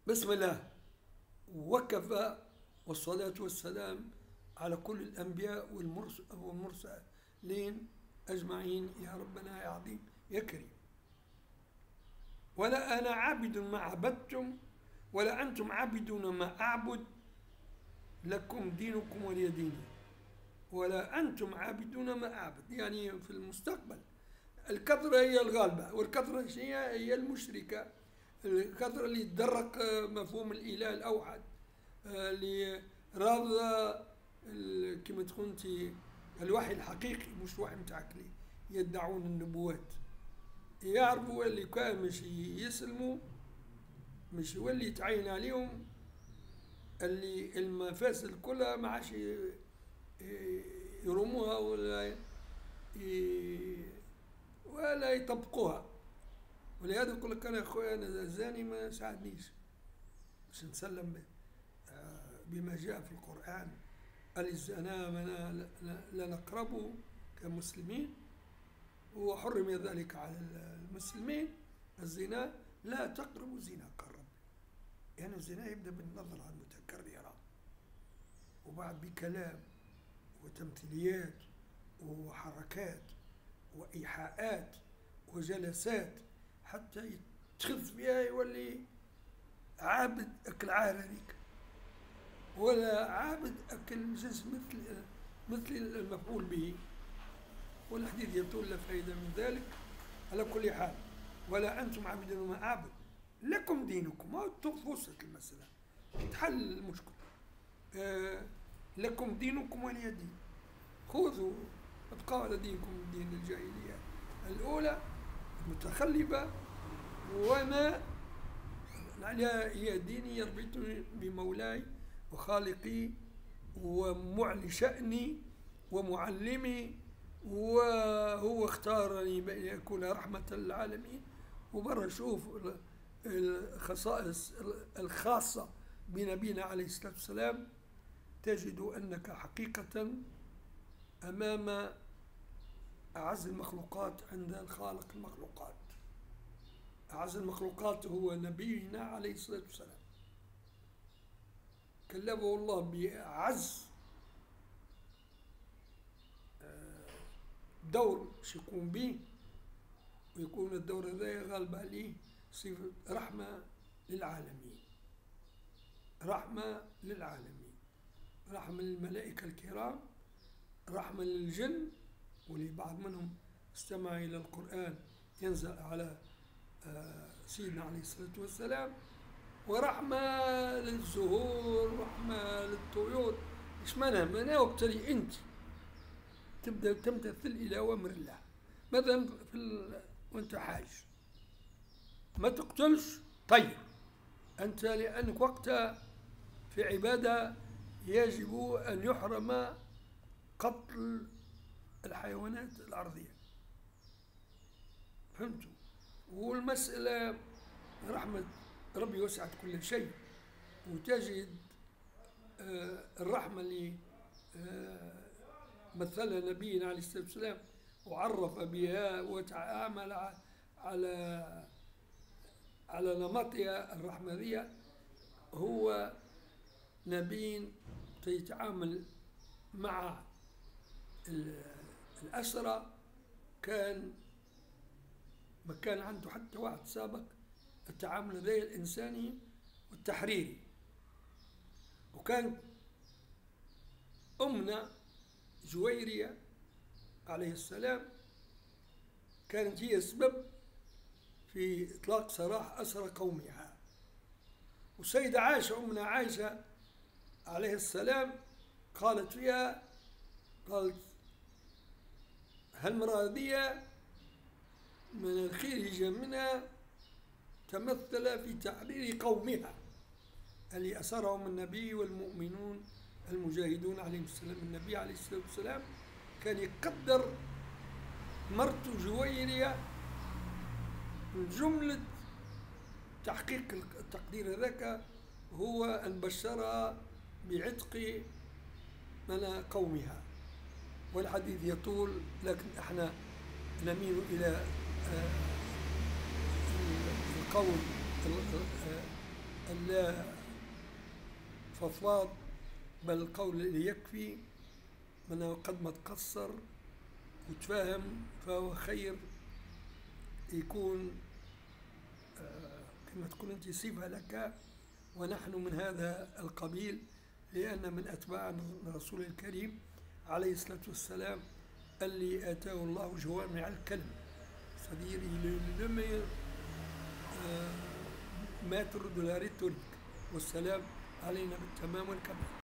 بسم الله وكفى، والصلاة والسلام على كل الأنبياء والمرسلين أجمعين يا ربنا يا عظيم يا كريم. ولا أنا عابد ما عبدتم ولا أنتم عابدون ما أعبد، لكم دينكم ولي ديني. ولا أنتم عابدون ما أعبد، يعني في المستقبل الكثرة هي الغالبة، والكثرة هي المشركة، الكثرة اللي تدرك مفهوم الإله الأوحد، اللي راضى كما تكون انت الوحي الحقيقي مش وحي متاعك اللي يدعون النبوات. يعرفوا اللي كان مش يسلموا، مش يولي يتعين عليهم اللي المفاسد كلها ما عادش يرموها ولا يطبقوها. ولهذا يقول لك انا يا اخويا انا الزاني ما ساعدنيش باش نسلم بما جاء في القرآن. الزنا لا نقربه كمسلمين، وحرم ذلك على المسلمين. الزنا لا تقربوا الزنا قرب، يعني الزنا يبدأ بالنظرة المتكررة، وبعد بكلام وتمثيليات وحركات وإيحاءات وجلسات حتى يتخذ فيها يولي عابد أكل عار هذيك، ولا عابد أكل جنس مثل المفعول به. والحديث يطول لا فائدة من ذلك. على كل حال، ولا أنتم عابدون ما أعبد لكم دينكم، ما توصلت المسألة تحل المشكلة. لكم دينكم ولي دين، خذوا ابقوا على دينكم دين الجاهلية الأولى المتخلفة، وما هي ديني يربطني بمولاي وخالقي ومعلي شأني ومعلمي، وهو اختارني بأن يكون رحمة للعالمين. وبرا شوف الخصائص الخاصة بنبينا عليه الصلاة والسلام، تجد أنك حقيقة أمام أعز المخلوقات عند الخالق المخلوقات. أعز المخلوقات هو نبينا عليه الصلاة والسلام، كلفه الله بأعز دور يقوم به، ويكون الدور هذا غالب عليه صفة رحمة للعالمين، رحمة للعالمين، رحمة للملائكة الكرام، رحمة للجن، ولبعض منهم استمع إلى القرآن ينزل على سيدنا عليه الصلاة والسلام، ورحمة للزهور، ورحمة للطيور. إيش معناها وقت اللي أنت تبدأ تمتثل إلى أوامر الله، مثلا وأنت حاج ما تقتلش، طيب أنت لأنك وقتها في عبادة يجب أن يحرم قتل الحيوانات الأرضية، فهمتوا؟ والمسألة رحمة ربي وسعت كل شيء، وتجد الرحمة اللي مثلها نبينا عليه الصلاة والسلام وعرف بها وتعامل على نمطها الرحمة، هو نبي يتعامل مع الأسرى. ما كان عنده حتى واحد سابق التعامل ذي الإنساني والتحريري. وكان أمنا جويرية عليه السلام كانت هي السبب في إطلاق سراح أسرى قومها. والسيدة عائشة أمنا عائشة عليه السلام قالت فيها، قالت هالمرأة ذي من الخير منها تمثل في تحرير قومها اللي أسرهم النبي والمؤمنون المجاهدون عليهم السلام. النبي عليه الصلاة والسلام كان يقدر مرته جويرية من جملة تحقيق التقدير هذاك هو أن بشرها بعتق من قومها. والحديث يطول، لكن احنا نميل إلى القول اللا فضفاض، بل القول اللي يكفي من قد ما تقصر وتفاهم فهو خير، يكون كما تقول أنت صفة لك، ونحن من هذا القبيل، لأن من أتباع الرسول الكريم عليه الصلاة والسلام اللي آتاه الله جوامع الكلم، c'est-à-dire il est le meilleur maître de la rhétorique. والسلام علينا بالتمام والكمال.